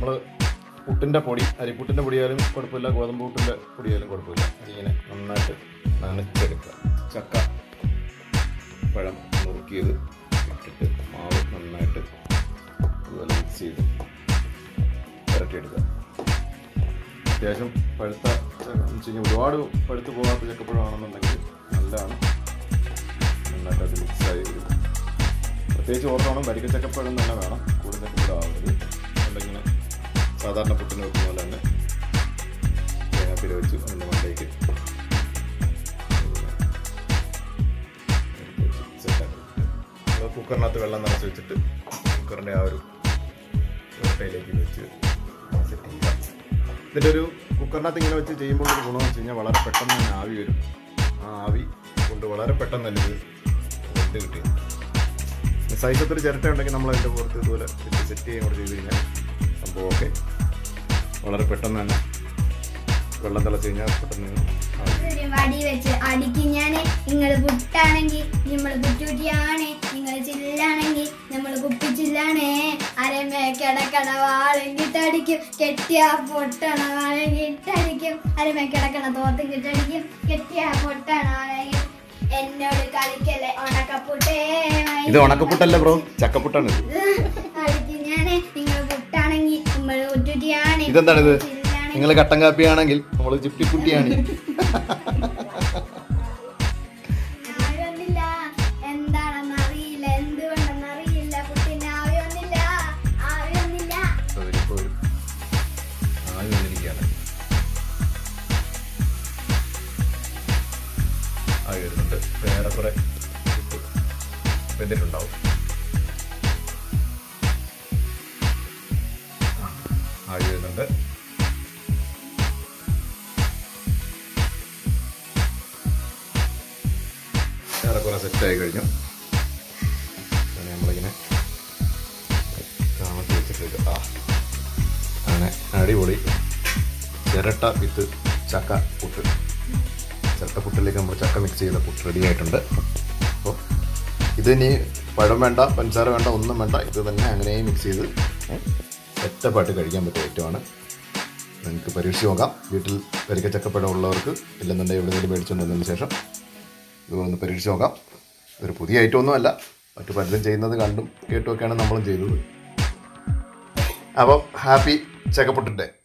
നമ്മൾ പുട്ടിൻ്റെ പൊടി, അരിപ്പുട്ടിൻ്റെ പൊടിയായാലും കുഴപ്പമില്ല, ഗോതമ്പ് പുട്ടിൻ്റെ പൊടിയായാലും കുഴപ്പമില്ല. അതിങ്ങനെ നന്നായിട്ട് നനച്ചെടുക്കുക. ചക്ക പഴം നുറുക്കിയത് ഇട്ടിട്ട് മാവ് നന്നായിട്ട് അതുപോലെ മിക്സ് ചെയ്ത് ഇറക്കിയെടുക്കുക. അത്യാവശ്യം പഴുത്ത വെച്ച് കഴിഞ്ഞാൽ ഒരുപാട് പഴുത്ത് പോകാത്ത ചക്കപ്പഴമാണെന്നുണ്ടെങ്കിൽ നല്ലതാണ്. നന്നായിട്ട് അത് മിക്സായി വരും. പ്രത്യേകിച്ച് ഓർക്കണം, വരിക്ക ചക്കപ്പഴം തന്നെ വേണം, കൂടുതൽ ചക്കപ്പഴമാവരുത്. അല്ലെങ്കിൽ സാധാരണ പുട്ടിന് വെക്കുന്ന പോലെ തന്നെ തേങ്ങാപ്പില വെച്ച് അതിൻ്റെ മണ്ടയ്ക്ക് സെറ്റാക്കി കുക്കറിനകത്ത് വെള്ളം നിറച്ച് വെച്ചിട്ട് കുക്കറിൻ്റെ ആ ഒരു ഒട്ടയിലേക്ക് വെച്ച് സെറ്റ് ചെയ്യുക. ഇതിൻ്റെ ഒരു കുക്കറിനകത്ത് ഇങ്ങനെ വെച്ച് ചെയ്യുമ്പോൾ ഒരു ഗുണമെന്ന് വെച്ച് കഴിഞ്ഞാൽ വളരെ പെട്ടെന്ന് തന്നെ ആവി വരും. ആ ആവി കൊണ്ട് വളരെ പെട്ടെന്ന് തന്നെ ഇത് വെന്ത് കിട്ടി. സൈസത്തൊരു ചിരട്ട ഉണ്ടെങ്കിൽ നമ്മൾ അതിൻ്റെ പുറത്ത് ഇതുപോലെ സെറ്റ് ചെയ്യുകയും കൂടെ ചെയ്ത് കഴിഞ്ഞാൽ സംഭവമൊക്കെ വളരെ പെട്ടെന്ന് തന്നെ വെള്ളം തിളച്ച് കഴിഞ്ഞാൽ പെട്ടെന്ന് വടി വെച്ച് അടിക്കും. ഞാൻ നിങ്ങൾ പുട്ടാണെങ്കിൽ നമ്മൾ പുറ്റുകുട്ടിയാണ്, നിങ്ങൾ ചില്ലാണെങ്കിൽ നമ്മൾ കുപ്പിച്ചില്ലാണ്. അരമേ കിടക്കണ വാളെങ്കിട്ടടിക്കും, കെട്ടിയ പൊട്ടണ വാളെങ്കിട്ടടിക്കും. അരമേ കിടക്കണ തോത്തും കിട്ടടിക്കും, കെട്ടിയ പൊട്ടണ വാളെങ്കിൽ. എന്നോട് കളിക്കല്ലേ ഉണക്കപ്പുട്ടേ. ഇത് ഉണക്കപ്പുട്ടല്ല ബ്രോ, ചക്കപ്പുട്ടാണ്. അടിക്കും ഞാന് നിങ്ങൾ പുട്ടാണെങ്കിൽ നമ്മൾ പുറ്റുകുട്ടിയാണ്. ഇതെന്താണിത്? നിങ്ങൾ കട്ടൻ കാപ്പിയാണെങ്കിൽ നമ്മൾ ചിപ്പിക്കുട്ടിയാണ്. ആയൊന്നില്ല, എന്താണെന്നറിയില്ല, എന്തുകൊണ്ടെന്നറിയില്ല, പുട്ടിന് ആയൊന്നില്ല, ആയൊന്നില്ല. ആവി വന്നിരിക്കുകയാണ്. ആവി വരുന്നുണ്ട്. വേറെ കുറെ വെന്തിട്ടുണ്ടാവും. ആവി വരുന്നുണ്ട്. ഏറെക്കുറെ സെറ്റായി കഴിഞ്ഞു. നമ്മളിങ്ങനെ കാമത്തി വെച്ചിട്ട് അങ്ങനെ അടിപൊളി ചിരട്ട വിത്ത് ചക്ക പുട്ട്. ചിരട്ടപ്പുട്ടിലേക്ക് നമ്മൾ ചക്ക മിക്സ് ചെയ്ത പുട്ട് റെഡി ആയിട്ടുണ്ട്. അപ്പോൾ ഇതിനി പഴം വേണ്ട, പഞ്ചസാര വേണ്ട, ഒന്നും വേണ്ട. ഇത് തന്നെ അങ്ങനെ മിക്സ് ചെയ്ത് സെറ്റപ്പായിട്ട് കഴിക്കാൻ പറ്റിയ ഐറ്റമാണ്. നിങ്ങൾക്ക് പരീക്ഷിച്ച് നോക്കാം. വീട്ടിൽ വരിക്ക ചക്കപ്പഴം ഉള്ളവർക്ക്, ഇല്ലെന്നുണ്ടെങ്കിൽ എവിടെയെങ്കിലും മേടിച്ചുകൊണ്ട് വന്നതിന് ശേഷം ഇതൊന്ന് പരീക്ഷിച്ച് നോക്കാം. ഒരു പുതിയ ഐറ്റം ഒന്നുമല്ല, മറ്റു പലരും ചെയ്യുന്നത് കണ്ടും കേട്ടുമൊക്കെയാണ് നമ്മളും ചെയ്തത്. അപ്പം ഹാപ്പി ചക്കപ്പുട്ടിൻ്റെ